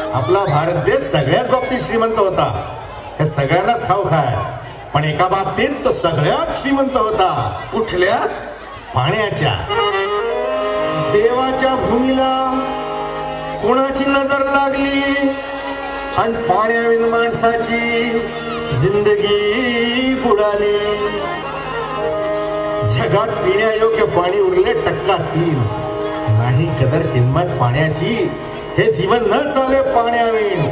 आपला भारत देश सगळ्याच बाबतीत श्रीमंत होता, हे सगळ्यांनाच ठाऊक आहे. पण एका बाबतीत तो सगळ्यात श्रीमंत होता. कुठल्या? पाण्याच्या. देवाच्या भूमीला कोणाची नजर लागली आणि पाण्याविन माणसाची जिंदगी बुडाली. जगात पिण्यायोग्य पाणी उरले 3%. नाही कदर किंमत पाण्याची, हे जीवन न चाले पाण्याविण.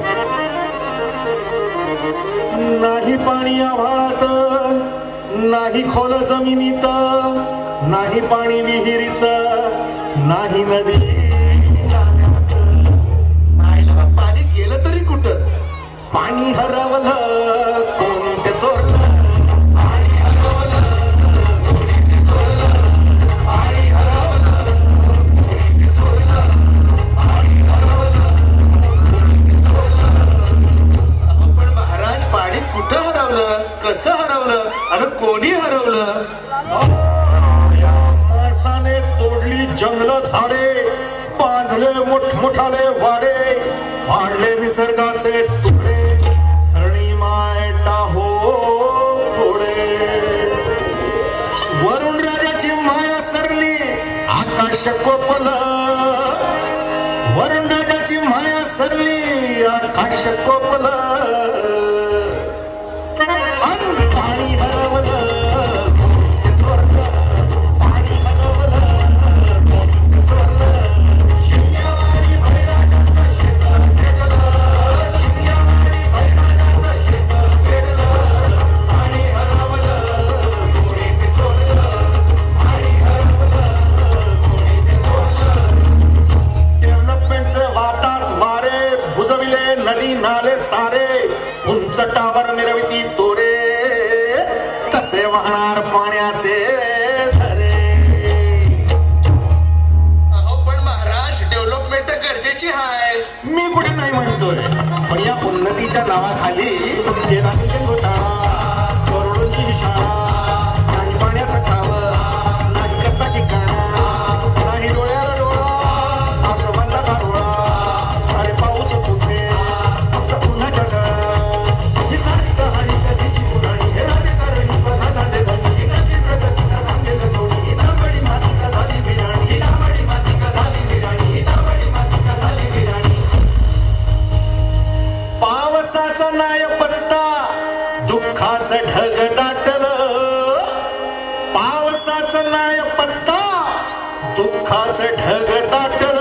नाही पाणी आभाळात, नाही खोल जमिनीत, नाही पाणी विहिरीत, नाही नदी. पाणी गेलं तरी कुठं? पाणी हरवलं कोणी ते चोरलं. पण महाराज, पाणी कुठं हरवलं, कसं हरवलं आणि कोणी हरवलं? या माणसाने तोडली जंगल झाडे, बांधले मोठमोठाले वाडे, पाडले निसर्गाचे तुकडे, धरणी माय टाहो थोडे. वरुण राजाची माया सरली, आकाश कोपलं. वरुण राजाची माया सरली, आकाश कोपलं. पाणी हरवलं. सारे उंच टावर मिरविती तोरे, कसे वाहणार पाण्याचे झरे. अहो पण महाराज, डेव्हलपमेंट गरजेची आहे. मी कुठे नाही म्हणतोय, पण या उन्नतीच्या नावाखाली केराची घोटाळा, करोडोंची शाळा, नाही पाण्याचं खावं, नाही कसा ठिकाणा, नाही डोळ्याला डोळा, आसमानाचा डोळा. अरे पाऊस कुठे, उन्हाच्या सळा, ही सारी कहाणी कधीची पुराणी. हे राजकारणी बघा झाले धनी, कशी प्रगतीला सांगेल कोणी. ही तांबडी माती का झाली बिराणी, ही तांबडी माती का झाली बिराणी, ही तांबडी माती का झाली बिराणी. पावसाचा नाय पत्ता, दुःखाचं ढग दाटलं. पावसाचं नाय पत्ता, दुःखाचं ढग दाटलं.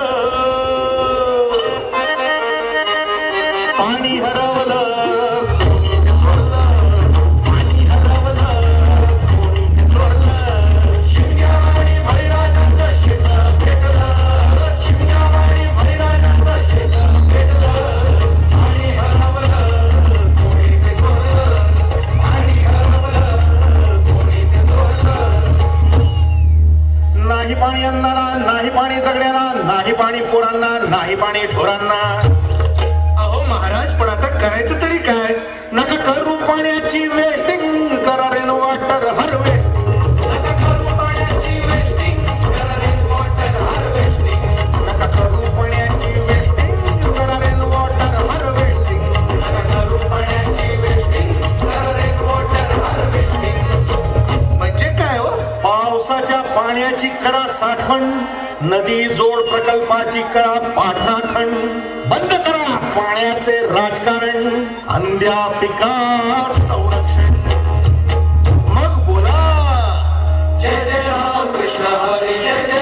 पाणी हरवलं कोणी ते चोरलं. पाणी हरवलं कोणी ते चोरलं. शिमग्यावाणी बळीराजाचं शेत पेटलं. शिमग्यावाणी बळीराजाचं शेत पेटलं. पाणी हरवलं कोणी ते चोरलं. पाणी हरवलं कोणी ते चोरलं. नाही पाणी अन्नाला, नाही पाणी जगण्याला, नाही पाणी पोरांना, नाही पाणी ढोरांना. अहो महाराज, पण आता करायचं तरी काय? नका करू पाण्याची वेस्टिंग, करा रेन वॉटर हार्वेस्टिंग. नका करू पाण्याची वेस्टिंग, करा रेन वॉटर हार्वेस्टिंग. नका करू पाण्याची वेस्टिंग, करा रेन वॉटर हार्वेस्टिंग. नका करू पाण्याची वेस्टिंग, करा रेन वॉटर हार्वेस्टिंग. म्हणजे काय हो? पावसाच्या पाण्याची करा साठवण, नदी जोड प्रकल्पाची करा पाठराखण. बंद करा पाण्याचे राजकारण, अंध्या पिका संरक्षण. मग बोला जय जय राम कृष्ण हरी, जय जय